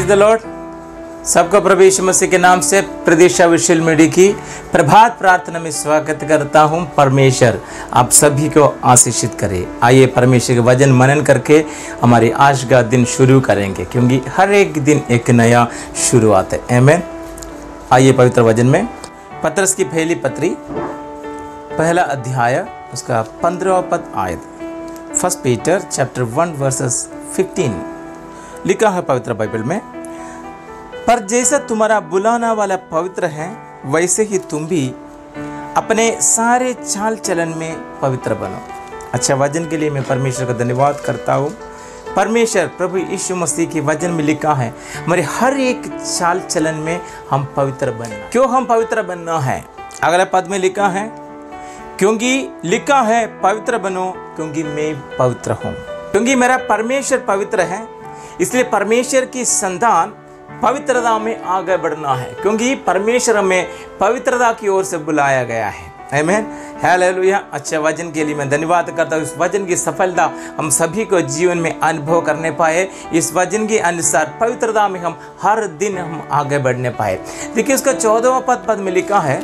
The Lord. सबको प्रभु यीशु मसीह के नाम से प्रदेशा विशुल मीडिया की प्रभात प्रार्थना में स्वागत करता हूं। परमेश्वर आप सभी को आशीषित करे। आइए परमेश्वर के वचन मनन करके हमारी आज का दिन शुरू करेंगे, क्योंकि हर एक दिन एक नया शुरुआत है। आमीन। आइए पवित्र वचन में पतरस की पहली पत्री पहला अध्याय उसका 15वां पद आयत, 1 पीटर चैप्टर 1 वर्सेस 15 लिखा है पवित्र बाइबल में, पर जैसा तुम्हारा बुलाना वाला पवित्र है वैसे ही तुम भी अपने सारे चाल चलन में पवित्र बनो। अच्छा वचन के लिए मैं परमेश्वर का धन्यवाद करता हूँ। परमेश्वर प्रभु यीशु मसीह के वचन में लिखा है हमारे हर एक चाल चलन में हम पवित्र बनना। क्यों हम पवित्र बनना है? अगला पद में लिखा है, क्योंकि लिखा है पवित्र बनो क्योंकि मैं पवित्र हूँ। क्योंकि मेरा परमेश्वर पवित्र है, इसलिए परमेश्वर की संतान पवित्रता में आगे बढ़ना है, क्योंकि परमेश्वर हमें पवित्रता की ओर से बुलाया गया है। आमीन, हालेलुया। अच्छा वचन के लिए मैं धन्यवाद करता हूँ। इस वचन की सफलता हम सभी को जीवन में अनुभव करने पाए। इस वचन के अनुसार पवित्रता में हम हर दिन हम आगे बढ़ने पाए। देखिए उसका 14वां पद में लिखा है,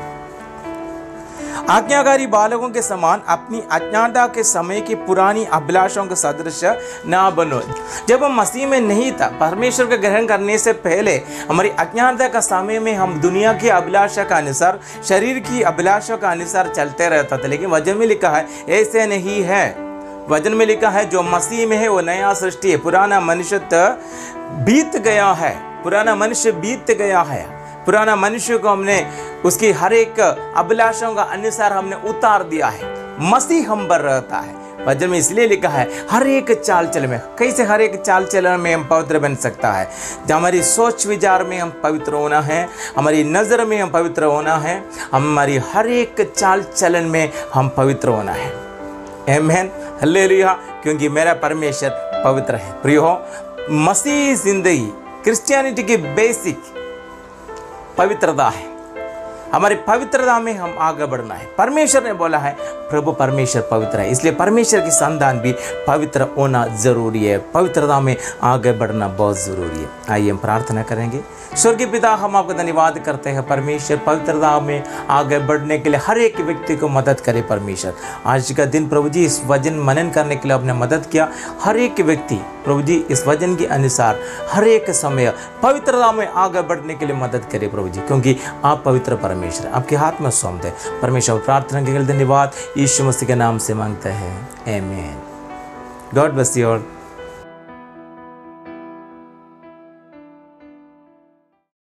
आज्ञाकारी बालकों के समान अपनी अज्ञानता के समय की पुरानी अभिलाषाओं के सदृश ना बनो। जब हम मसीह में नहीं था, परमेश्वर का ग्रहण करने से पहले हमारी अज्ञानता का समय में हम दुनिया की अभिलाषा का अनुसार, शरीर की अभिलाषा का अनुसार चलते रहता था। लेकिन वचन में लिखा है ऐसे नहीं है। वचन में लिखा है जो मसीह में है वो नया सृष्टि है। पुराना मनुष्य बीत गया है, पुराना मनुष्य बीत गया है। पुराना मनुष्य को हमने उसकी हर एक अभिलाषाओं का अनुसार हमने उतार दिया है। मसीह हम पर रहता है। वचन में इसलिए लिखा है हर एक चाल चलन में, कैसे हर एक चाल चलन में हम पवित्र बन सकता है। जब हमारी सोच विचार में हम पवित्र होना है, हमारी नज़र में हम पवित्र होना है, हमारी हर एक चाल चलन में हम पवित्र होना है। आमीन, हालेलुया। क्योंकि मेरा परमेश्वर पवित्र है। प्रियो, मसीह जिंदगी क्रिश्चियनिटी की बेसिक पवित्रता है। हमारी पवित्रता में हम आगे बढ़ना है। परमेश्वर ने बोला है प्रभु परमेश्वर पवित्र है, इसलिए परमेश्वर की संतान भी पवित्र होना जरूरी है। पवित्रता में आगे बढ़ना बहुत जरूरी है। आइए हम प्रार्थना करेंगे। स्वर्गीय पिता, हम आपका धन्यवाद करते हैं परमेश्वर, पवित्रता में आगे बढ़ने के लिए हर एक व्यक्ति को मदद करे। परमेश्वर आज का दिन प्रभु जी इस वचन मनन करने के लिए आपने मदद किया। हर एक व्यक्ति प्रभु जी इस वचन के अनुसार हर एक समय पवित्रता में आगे बढ़ने के लिए मदद करे प्रभु जी, क्योंकि आप पवित्र परमेश्वर आपके हाथ में सौंपते हैं। परमेश्वर प्रार्थना के लिए धन्यवाद यीशु मसीह के नाम से मांगते हैं। आमीन। God bless you all.